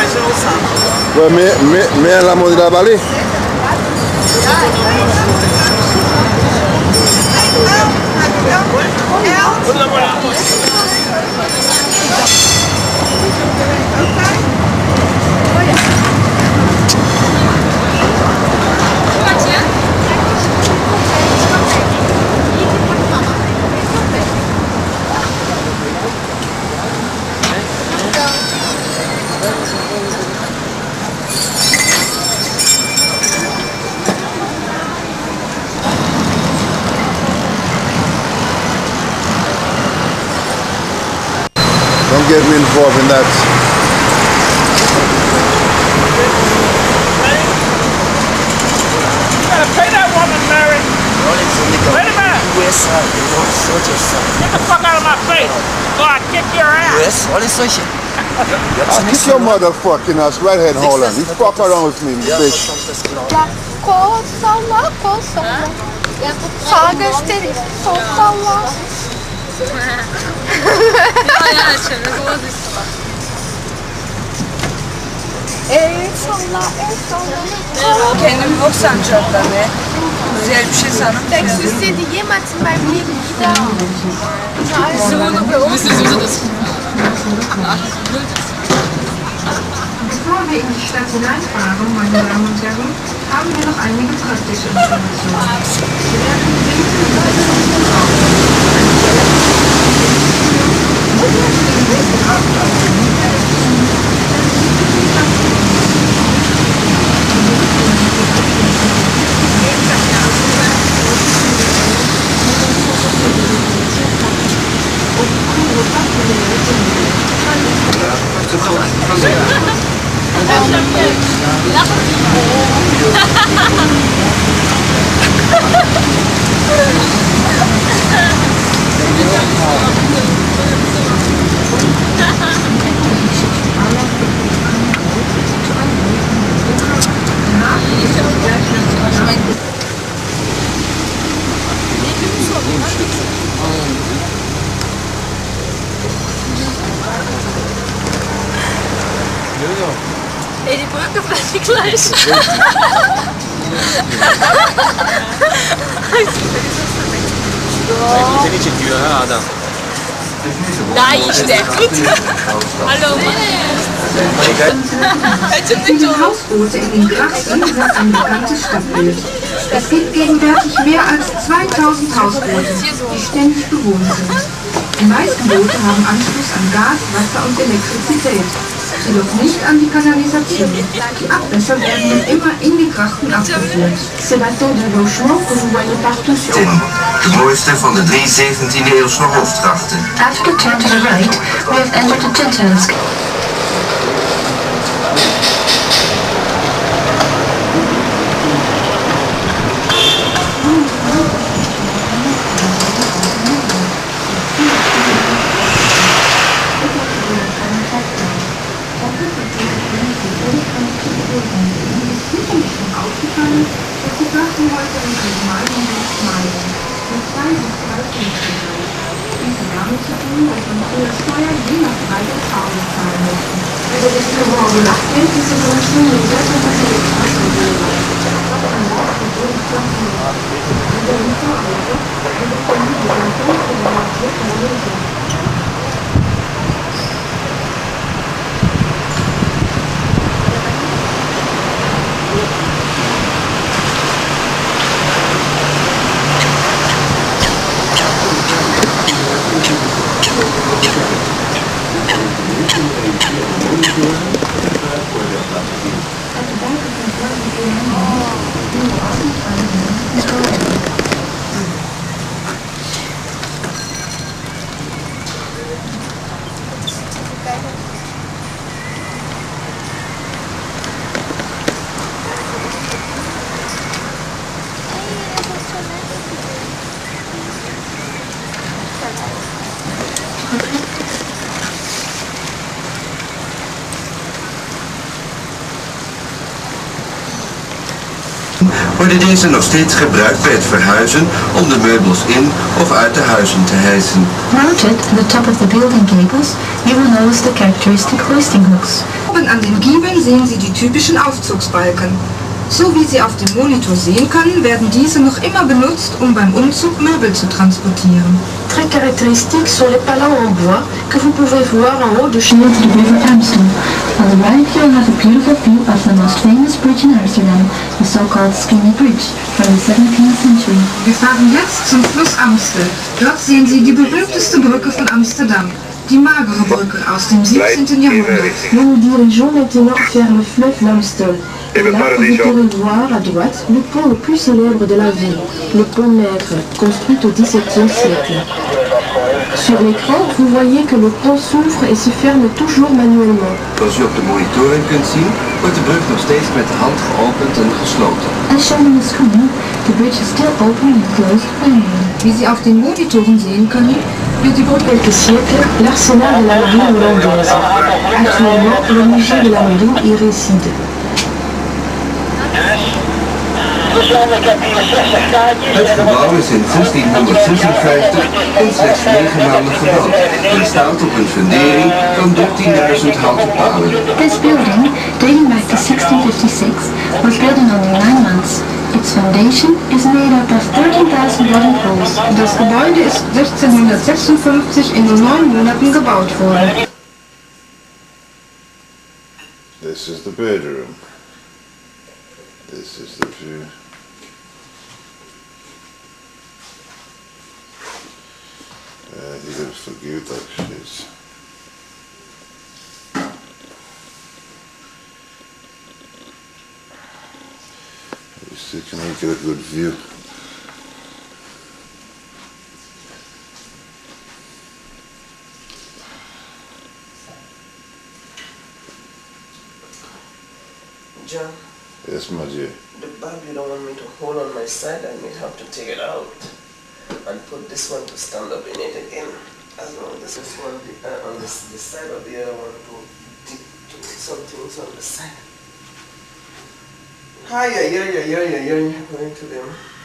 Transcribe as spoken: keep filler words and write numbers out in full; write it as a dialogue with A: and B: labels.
A: Pues me, me, me hablamos de la Bali. Don't get me involved in that.
B: You gotta pay that woman, Mary. Wait a minute. Get the fuck out of my face. Or I kick your ass.
A: I'll kick your motherfucking ass right head, Holland. You fuck around with me, bitch.
C: Kol salla, kol salla. Sağ gösterir, sol salla. El salla, el salla.
D: Kendim yok sanacaklar be. Güzel bir şey sanırım.
C: Das wüsste die jemals in meinem Leben wieder.
E: Bevor wir in die Stadt hineinfahren, meine Damen und Herren, haben wir noch einige praktische Informationen. Wir werden
C: Ey, die Brücke bleibt die gleiche.
F: Seni çekiyor ha adam.
C: Daha iyi işte. Hallo.
E: Die Hausboote in den Grachten sind ein bekanntes Stadtbild. Es gibt gegenwärtig mehr als zweitausend Hausboote, die ständig bewohnt sind. Die meisten Boote haben Anschluss an Gas, Wasser und Elektrizität, jedoch nicht an die Kanalisation. Die Abwässer werden nun immer in die Grachten abgeführt. C'est bateau de logement que vous voyez partout sur
G: De mooiste van de drie zeventiende-eeuwse hoofdgrachten.
E: After turn to the right, we have entered the Tintelsk.
G: Worden deze nog steeds gebruikt bij het verhuizen om de meubels in of uit de huizen te hijsen.
E: Mounted at the top of the building gables, you will notice the characteristic hoisting hooks. Oben an den Giebeln sehen Sie die typischen Aufzugsbalken. So wie Sie auf dem Monitor sehen können, werden diese noch immer benutzt, um beim Umzug Möbel zu transportieren.
F: Très caractéristiques sont les palans en bois que vous pouvez voir en haut de chez the River Amstel. On the right you'll have a beautiful view of the most famous bridge in Amsterdam, the so-called Skinny Bridge from the seventeenth century.
E: Wir fahren jetzt zum Fluss Amstel. Dort sehen Sie die berühmteste Brücke von Amsterdam, die magere Brücke aus dem siebzehnten Jahrhundert.
F: Nous nous dirigeons maintenant vers le fleuve l'Amstel. Et là, vous pourrez voir à droite le pont le plus célèbre de la ville, le pont Maigre, construit au dix-septième siècle. Sur l'écran, vous voyez que le pont s'ouvre et se ferme toujours manuellement.
G: Zoals u op de monitoren kunt zien, wordt de brug nog steeds met de hand geopend en gesloten.
F: As shown on the screen, the bridge is still open and closed manually.
E: Wie Sie auf den Monitoren sehen können, wird die Brücke
F: Quelques siècles, l'arsenal de la marine hollandaise. Actuellement, le musée de la marine y réside.
G: Het gebouw is in zestienhonderdzesenvijftig in slechts negen maanden gebouwd en staat op een fundering van dertienduizend houten palen.
F: This building, dating back to sixteen fifty-six, was built in only nine months. Its foundation is made up of thirteen thousand wooden poles.
E: Das Gebäude ist sechzehnhundertsechsundfünfzig in nur neun Monaten gebaut worden.
A: This is the bedroom. This is the view. Uh, hier is vergeeltakjes. You can make it a good view.
H: John?
A: Yes, my dear.
H: The bulb you don't want me to hold on my side, I may have to take it out and put this one to stand up in it again. As long as this one uh, on this, this side of the other one to, to some things on the side. Hi, yeah, yeah, yeah, yeah, yeah, yeah, going to them.